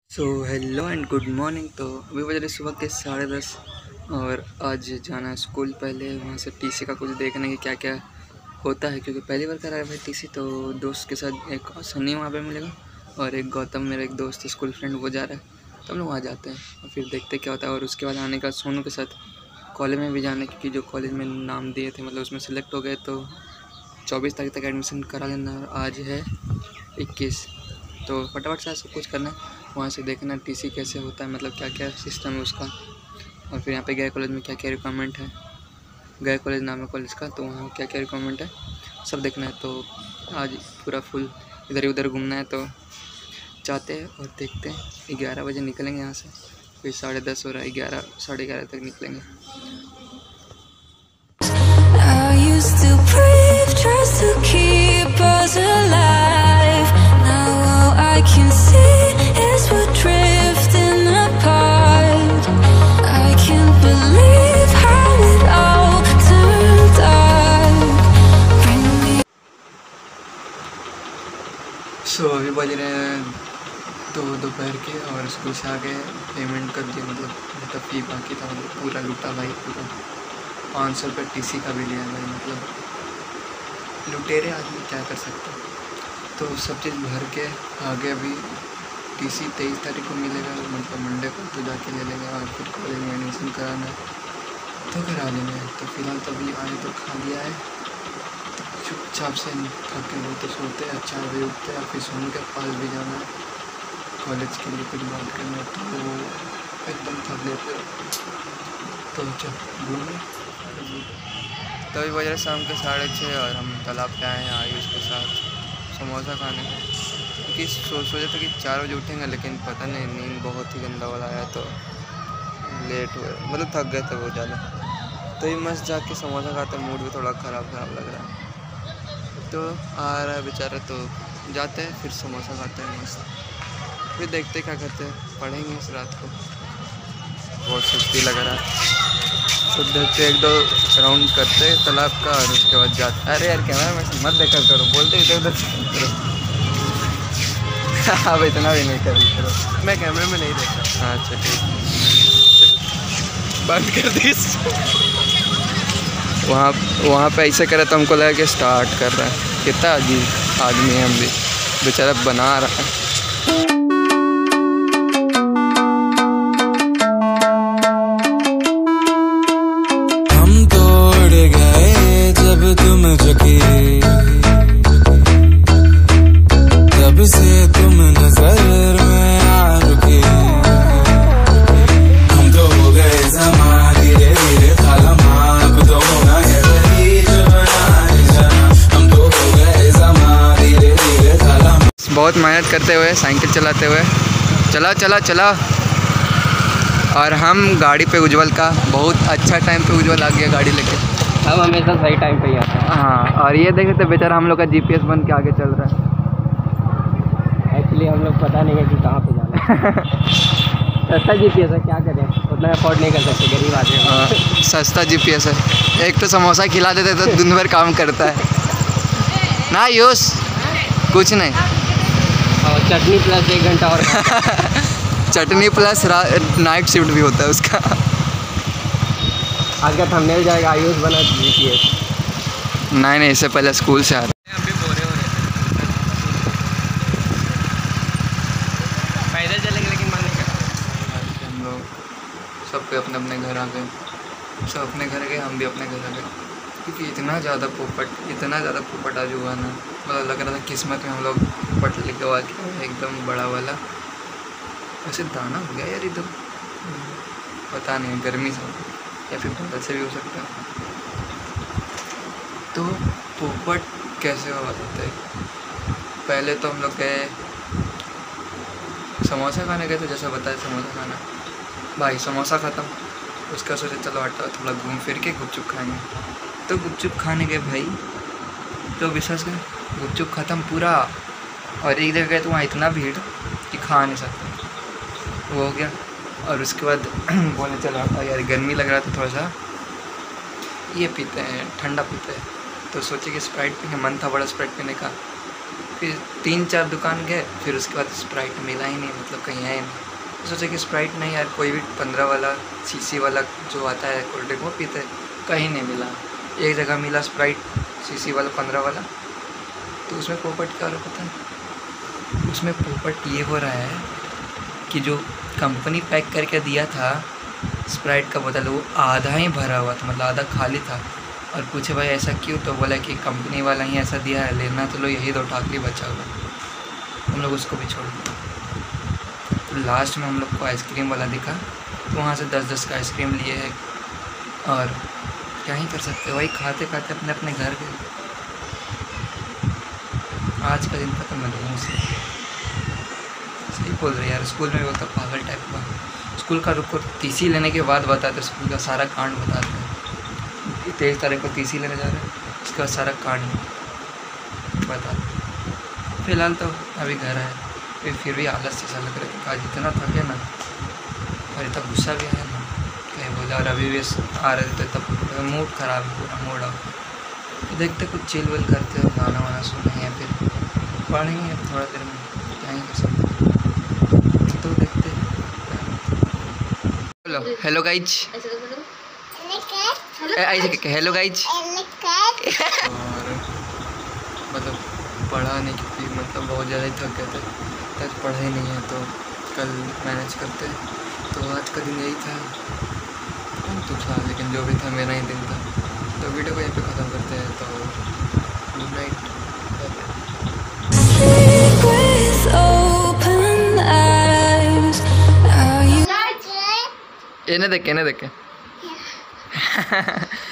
So hello and good morning. तो अभी बज रहे सुबह के 10:30 और आज जाना है स्कूल। पहले वहाँ से टीसी का कुछ देखने की क्या क्या होता है, क्योंकि पहली बार कराया भाई टीसी। तो दोस्त के साथ एक सन्नी वहाँ पे मिलेगा और एक गौतम मेरा एक दोस्त स्कूल फ्रेंड वो जा रहा है, तो हम लोग वहाँ जाते हैं और फिर देखते क्या होता है। और उसके बाद आने का सोनू के साथ कॉलेज में भी जाना है, क्योंकि जो कॉलेज में नाम दिए थे मतलब उसमें सेलेक्ट हो गए, तो 24 तारीख तक एडमिशन करा लेना। और आज है 21, तो फटाफट से सब कुछ करना है। वहाँ से देखना टीसी कैसे होता है, मतलब क्या क्या सिस्टम है उसका। और फिर यहाँ पे गए कॉलेज में क्या क्या रिक्वायरमेंट है, गए कॉलेज नाम है कॉलेज का, तो वहाँ क्या क्या रिक्वायरमेंट है सब देखना है। तो आज पूरा फुल इधर ही उधर घूमना है, तो जाते हैं और देखते हैं। 11 बजे निकलेंगे यहाँ से, फिर 10:30 हो रहा है, 11 साढ़े 11 तक निकलेंगे। I used to breathe just to keep us alive. Now all I can see is we're drifting apart. I can't believe how it all turned out. Bring me. सो अभी बज रहे हैं 2 दोपहर के और स्कूल से आ गए, पेमेंट कर दिया, मतलब फ़ी बाकी था, मतलब पूरा लूटा भाई, पूरा 500 रुपये टीसी का भी लिया भाई। मतलब लुटेरे आदमी क्या कर सकते हैं। तो सब चीज़ भर के आगे अभी टीसी 23 तारीख को मिलेगा, मतलब मंडे को, तो जाके ले लेंगे। और फिर कॉलेज में एडमिशन कराना है तो करा लेंगे। तो फिलहाल तो अभी आए तो खा लिया है, तो चुपचाप से थक के वो तो सोते हैं, 4 बजे उठते हैं। फिर सोनू के पास भी जाना है कॉलेज के लिए कुछ बात करना, तो वो एकदम थक लेते हैं। तो चल घूमें। तो अभी बज रहे शाम के 6:30 और हम तालाब पे आए हैं आयुष के साथ समोसा खाने, क्योंकि सोचे थे कि 4 बजे उठेंगे, लेकिन पता नहीं नींद बहुत ही गंदा वाला आया तो लेट हुए, मतलब थक गए थे बहुत ज़्यादा। तो ये मस्त जाके समोसा खाते, मूड भी थोड़ा ख़राब लग रहा है, तो आ रहा है बेचारा, तो जाते हैं फिर समोसा खाते हैं मस्त। फिर देखते क्या करते हैं, पढ़ेंगे इस रात को, बहुत सुस्ती लग रहा है। तो देखते 1-2 राउंड करते तालाब का और उसके बाद जाते। अरे यार कैमरा में मत देखा करो, बोलते इधर उधर करो। अब इतना भी नहीं करो, मैं कैमरे में नहीं देखता। अच्छा ठीक, बंद कर दी। वहाँ पे ऐसे करे तो हमको लगा कि स्टार्ट कर रहा है। कितना अजीब आदमी है, हम भी बेचारा बना रहा है। जब तुम झुकी तब से तुम नजर में आ रुके। हम तो हो गए ज़मा धीरे धीरे खालमा, अब तो होना है वही जो बनाए जाना। हम तो हो गए ज़मा धीरे धीरे खालमा। बहुत मेहनत करते हुए, साइकिल चलाते हुए, चला और हम गाड़ी पे उज्जवल का बहुत अच्छा टाइम पे उज्जवल आ गया गाड़ी लेके। हम हमेशा सही टाइम पे ही आते हैं। हाँ, और ये देखे तो बेचारा हम लोग का जीपीएस बन के आगे चल रहा है। एक्चुअली हम लोग पता नहीं है कि कहाँ पे जाना है। सस्ता जीपीएस है, क्या करें, उतना अफोर्ड नहीं कर सकते, गरीब आदमी हैं। सस्ता जीपीएस है, एक तो समोसा खिला देते तो दिन भर काम करता है ना यूस, कुछ नहीं। और चटनी प्लस 1 घंटा और चटनी प्लस नाइट शिफ्ट भी होता है उसका। आज का थंबनेल जाएगा आयुष बना जीपीएस। नहीं, इससे पहले स्कूल से आ रहे हम भी बोरे हो रहे थे, पैदल चलेंगे लेकिन मन नहीं करता। हम लोग सब अपने अपने घर आ गए, सब अपने घर गए, हम भी अपने घर आ गए, क्योंकि इतना ज़्यादा पोपट आज हुआ ना, मतलब लग रहा था किस्मत में हम लोग पोपट लेके आ गया एकदम बड़ा वाला। वैसे दाना हो गया यार इधर, पता नहीं गर्मी से या फिर बादल से भी हो सकता है। तो पोपट कैसे हुआ बताते हैं। पहले तो हम लोग गए समोसा खाने गए थे, जैसा बताया समोसा खाना भाई, समोसा ख़त्म। उसका सोचा चलो हटा थोड़ा घूम फिर के गुपचुप खाएंगे, तो गुपचुप खाने गए भाई, तो विश्वास कर गुपचुप ख़त्म पूरा। और एक जगह गए तो वहाँ इतना भीड़ कि खा नहीं सकते, वो हो गया। और उसके बाद बोले चलो यार गर्मी लग रहा था थोड़ा सा, ये पीते हैं ठंडा पीते हैं, तो सोचे कि स्प्राइट पीने, मन था बड़ा स्प्राइट पीने का। फिर 3-4 दुकान गए, फिर उसके बाद स्प्राइट मिला ही नहीं, मतलब कहीं है ही नहीं। सोचे कि स्प्राइट नहीं यार, कोई भी 15 वाला सीसी वाला जो आता है कोल्ड ड्रिंक वो पीते, कहीं नहीं मिला। एक जगह मिला स्प्राइट सीसी वाला 15 वाला, तो उसमें पोपट क्या हो रहा पता है, उसमें पोपट ये हो रहा है कि जो कंपनी पैक करके दिया था स्प्राइट का बोतल वो आधा ही भरा हुआ था, मतलब आधा खाली था। और पूछे भाई ऐसा क्यों, तो बोला कि कंपनी वाला ही ऐसा दिया है, लेना तो लो, यही 2 टाकली बचा हुआ। हम लोग उसको भी छोड़ दिया। तो लास्ट में हम लोग को आइसक्रीम वाला दिखा, तो वहाँ से 10-10 का आइसक्रीम लिए है, और क्या ही कर सकते, वही खाते खाते अपने अपने घर गए। आज का दिन खत्म है लोगों से। सही बोल रहे यार, स्कूल में भी होता पागल टाइप का। स्कूल का रुको टीसी लेने के बाद बताते, स्कूल का सारा कांड बताते हैं। 23 तारीख को टीसी लेने जा रहे हैं, उसके बाद सारा कांड बताते। फिलहाल तो अभी घर आए, फिर भी आलस जैसा लग रहा है कि आज इतना थके ना, और इतना गुस्सा भी आया ना, कहीं बोला। और अभी भी आ रहे थे तब मूड ख़राब है, पूरा मूड ऑफ। देखते कुछ चिल विल करते हो, गाना वाना सुने या फिर पढ़ेंगे थोड़ा देर में, क्या ही कर सकते। तो देखते hello hello guys, hello guys. और मतलब पढ़ा नहीं क्योंकि मतलब बहुत ज़्यादा ही थक गए थे, आज पढ़ा ही नहीं है, तो कल मैनेज करते। तो आज का दिन यही था, तो था लेकिन जो भी था मेरा ही दिन था। तो वीडियो को यहीं पे ख़त्म करते हैं, तो good night. Sleep with open eyes. Are you इन्हें देखे